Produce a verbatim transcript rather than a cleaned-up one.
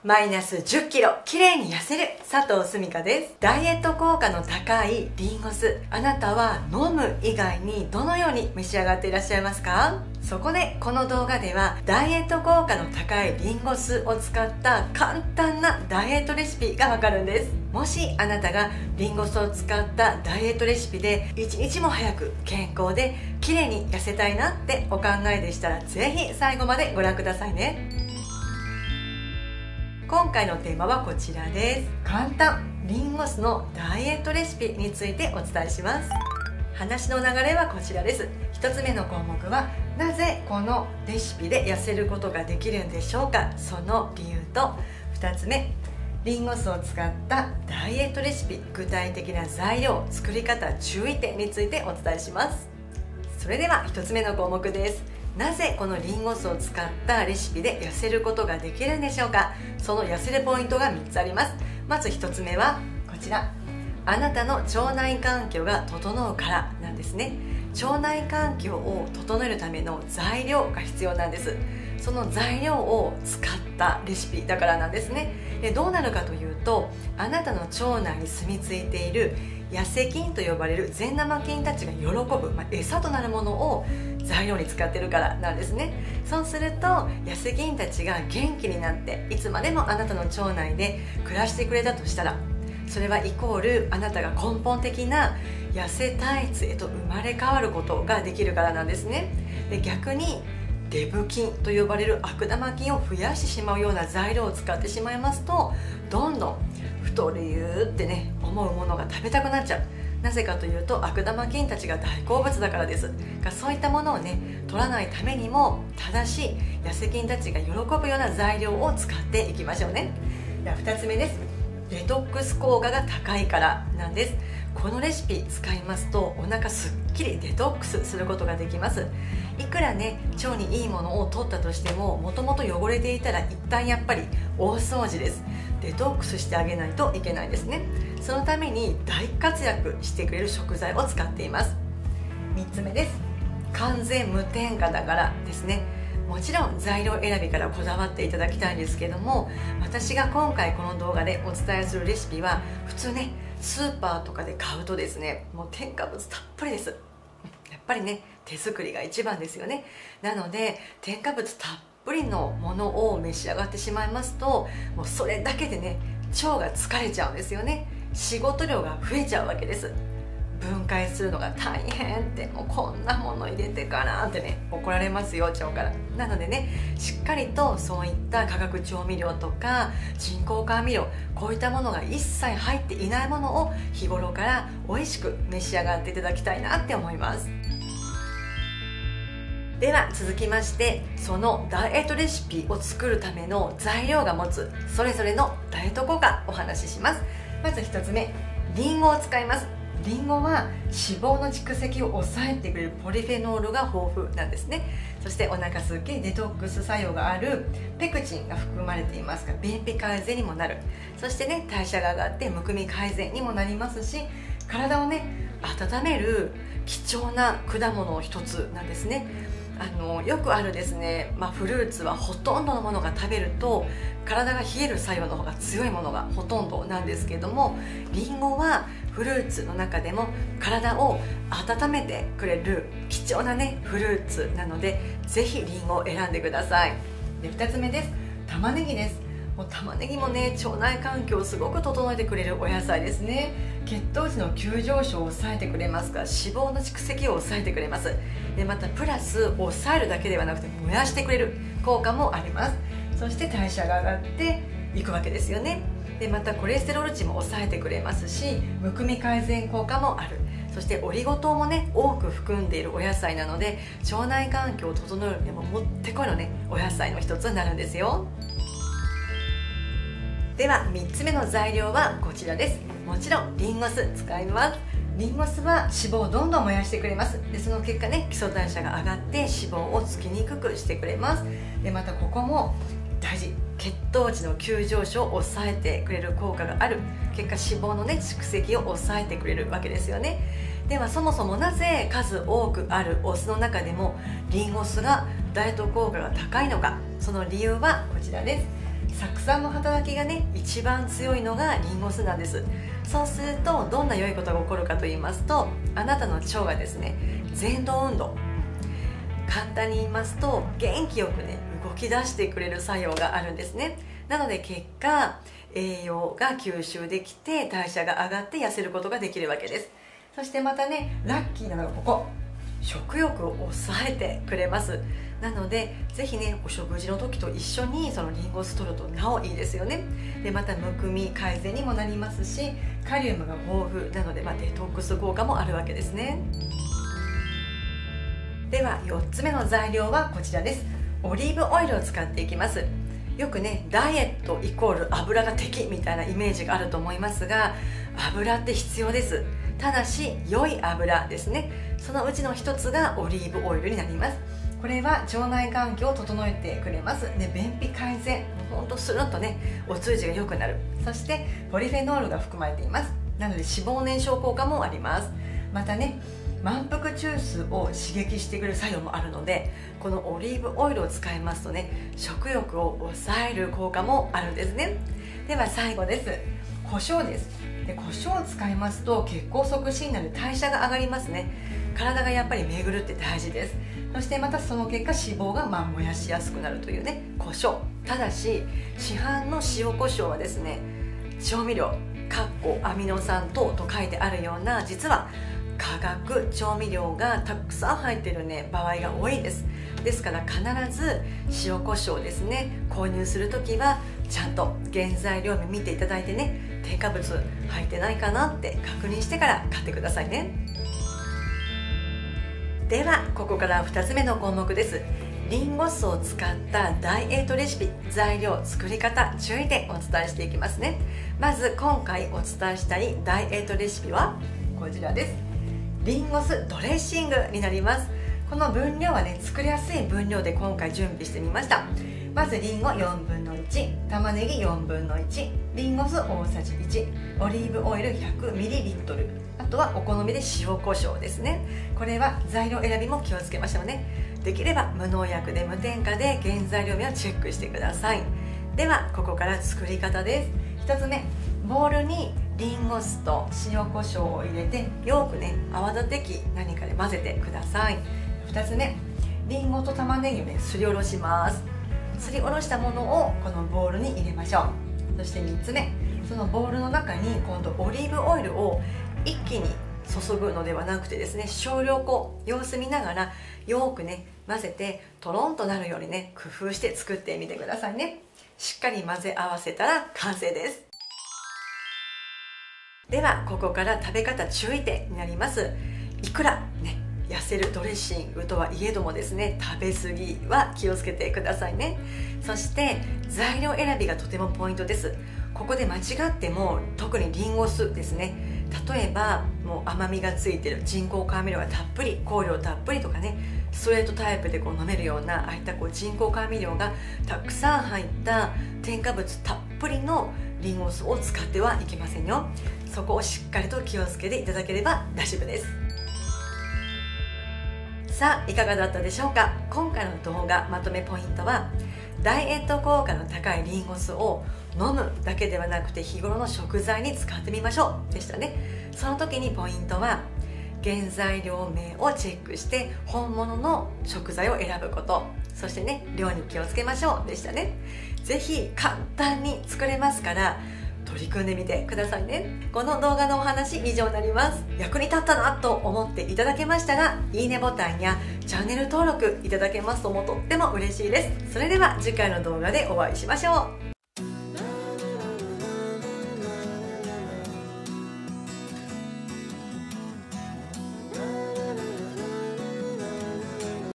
マイナスじゅっキロ綺麗に痩せる佐藤すみかです。ダイエット効果の高いリンゴ酢、あなたは飲む以外にどのように召し上がっていらっしゃいますか？そこでこの動画ではダイエット効果の高いリンゴ酢を使った簡単なダイエットレシピがわかるんです。もしあなたがリンゴ酢を使ったダイエットレシピで一日も早く健康で綺麗に痩せたいなってお考えでしたら、ぜひ最後までご覧くださいね。今回のテーマはこちらです。簡単リンゴ酢のダイエットレシピについてお伝えします。話の流れはこちらです。ひとつめの項目は、なぜこのレシピで痩せることができるんでしょうか、その理由と、ふたつめ、リンゴ酢を使ったダイエットレシピ、具体的な材料、作り方、注意点についてお伝えします。それではひとつめの項目です。なぜこのリンゴ酢を使ったレシピで痩せることができるんでしょうか。その痩せるポイントがみっつあります。まずひとつめはこちら、あなたの腸内環境が整うからなんですね。腸内環境を整えるための材料が必要なんです。その材料を使ったレシピだからなんですね。でどうなるかというと、あなたの腸内に住み着いている痩せ菌と呼ばれる善玉菌たちが喜ぶ、まあ、餌となるものを材料に使ってるからなんですね。そうすると痩せ菌たちが元気になっていつまでもあなたの腸内で暮らしてくれたとしたら、それはイコールあなたが根本的な痩せ体質へと生まれ変わることができるからなんですね。で逆にデブ菌と呼ばれる悪玉菌を増やしてしまうような材料を使ってしまいますと、どんどん太るよってね思うものが食べたくなっちゃう。なぜかというと悪玉菌たちが大好物だからです。そういったものをね取らないためにも、正しい痩せ菌たちが喜ぶような材料を使っていきましょうね。ではふたつめです。デトックス効果が高いからなんです。このレシピ使いますとお腹すっきりデトックスすることができます。いくらね腸にいいものを取ったとしても、もともと汚れていたら一旦やっぱり大掃除です。デトックスしてあげないといけないですね。そのために大活躍してくれる食材を使っています。みっつめです。完全無添加だからですね。もちろん材料選びからこだわっていただきたいんですけども、私が今回この動画でお伝えするレシピは普通ねスーパーとかで買うとですね、もう添加物たっぷりです。やっぱりね手作りが一番ですよね。なので添加物たっぷりのものを召し上がってしまいますと、もうそれだけでね腸が疲れちゃうんですよね。仕事量が増えちゃうわけです。分解するのが大変って、もうこんなもの入れてからってね怒られますよ、腸から。なのでねしっかりとそういった化学調味料とか人工甘味料、こういったものが一切入っていないものを日頃から美味しく召し上がっていただきたいなって思います。では続きまして、そのダイエットレシピを作るための材料が持つそれぞれのダイエット効果お話しします。まずひとつめ、リンゴを使います。リンゴは脂肪の蓄積を抑えてくれるポリフェノールが豊富なんですね。そしてお腹すっきりデトックス作用があるペクチンが含まれていますが、便秘改善にもなる。そしてね代謝が上がってむくみ改善にもなりますし、体をね温める貴重な果物の一つなんですね。あのよくあるですね、まあ、フルーツはほとんどのものが食べると体が冷える作用の方が強いものがほとんどなんですけども、リンゴはフルーツの中でも体を温めてくれる貴重なねフルーツなので、ぜひリンゴを選んでください。でふたつめです。玉ねぎです。もう玉ねぎもね腸内環境をすごく整えてくれるお野菜ですね。血糖値の急上昇を抑えてくれますから、脂肪の蓄積を抑えてくれます。でまたプラス抑えるだけではなくて燃やしてくれる効果もあります。そして代謝が上がっていくわけですよね。でまたコレステロール値も抑えてくれますし、むくみ改善効果もある。そしてオリゴ糖もね多く含んでいるお野菜なので、腸内環境を整えるにももってこいのねお野菜の一つになるんですよ。ではみっつめの材料はこちらです。もちろんリンゴ酢使います。リンゴ酢は脂肪をどんどん燃やしてくれます。でその結果ね基礎代謝が上がって脂肪をつきにくくしてくれます。でまたここも大事、血糖値の急上昇を抑えてくれる効果がある。結果脂肪のね蓄積を抑えてくれるわけですよね。ではそもそもなぜ数多くあるお酢の中でもリンゴ酢がダイエット効果が高いのか、その理由はこちらです。 酢酸の働きがね一番強いのがリンゴ酢なんです。そうするとどんな良いことが起こるかと言いますと、あなたの腸がですね蠕動運動、簡単に言いますと元気よくね動き出してくれる作用があるんですね。なので結果栄養が吸収できて代謝が上がって痩せることができるわけです。そしてまたねラッキーなのがここ、食欲を抑えてくれます。なのでぜひねお食事の時と一緒にそのリンゴ酢取るとなおいいですよね。でまたむくみ改善にもなりますし、カリウムが豊富なので、まあ、デトックス効果もあるわけですね。ではよっつめの材料はこちらです。オリーブオイルを使っていきます。よくねダイエットイコール油が敵みたいなイメージがあると思いますが、油って必要です。ただし良い油ですね。そのうちの一つがオリーブオイルになります。これは腸内環境を整えてくれます。で便秘改善、ほんとスルンとねお通じが良くなる。そしてポリフェノールが含まれています。なので脂肪燃焼効果もあります。またね満腹中枢を刺激してくれる作用もあるので、このオリーブオイルを使いますとね食欲を抑える効果もあるんですね。では最後です。胡椒です。で胡椒を使いますと血行促進になる、代謝が上がりますね。体がやっぱり巡るって大事です。そしてまたその結果脂肪がまあ燃やしやすくなるというね胡椒。ただし市販の塩胡椒はですね調味料かっこアミノ酸等と書いてあるような、実は化学調味料がたくさん入っている、ね、場合が多いです。ですから必ず塩コショウですね購入するときはちゃんと原材料見ていただいてね、添加物入ってないかなって確認してから買ってくださいね。ではここからふたつめの項目です。リンゴ酢を使ったダイエットレシピ、材料、作り方、注意点お伝えしていきますね。まず今回お伝えしたいダイエットレシピはこちらです。リンゴ酢ドレッシングになります。この分量はね作りやすい分量で今回準備してみました。まずリンゴよんぶんのいち、玉ねぎよんぶんのいち、リンゴ酢大さじいち、オリーブオイル ひゃくミリリットル、 あとはお好みで塩コショウですね。これは材料選びも気をつけましょうね。できれば無農薬で無添加で原材料名をチェックしてください。ではここから作り方です。ひとつめ、ボウルにリンゴ酢と塩コショウを入れてよくね泡立て器何かで混ぜてください。ふたつめ、リンゴと玉ねぎをねすりおろします。すりおろしたものをこのボウルに入れましょう。そしてみっつめ、そのボウルの中に今度オリーブオイルを一気に注ぐのではなくてですね、少量こう様子見ながらよくね混ぜてトロンとなるようにね工夫して作ってみてくださいね。しっかり混ぜ合わせたら完成です。ではここから食べ方注意点になります。いくらね痩せるドレッシングとはいえどもですね、食べ過ぎは気をつけてくださいね。そして材料選びがとてもポイントです。ここで間違っても、特にリンゴ酢ですね、例えばもう甘みがついてる人工甘味料がたっぷり、香料たっぷりとかね、ストレートタイプでこう飲めるようなああいったこう人工甘味料がたくさん入った添加物たっぷりのリンゴ酢を使ってはいけませんよ。そこをしっかりと気をつけていただければ大丈夫です。さあいかがだったでしょうか。今回の動画まとめポイントは、ダイエット効果の高いリンゴ酢を飲むだけではなくて日頃の食材に使ってみましょうでしたね。その時にポイントは原材料名をチェックして本物の食材を選ぶこと、そしてね量に気をつけましょうでしたね。ぜひ簡単に作れますから取り組んでみてくださいね。この動画のお話以上になります。役に立ったなと思っていただけましたらいいねボタンやチャンネル登録いただけますともとっても嬉しいです。それでは次回の動画でお会いしましょう。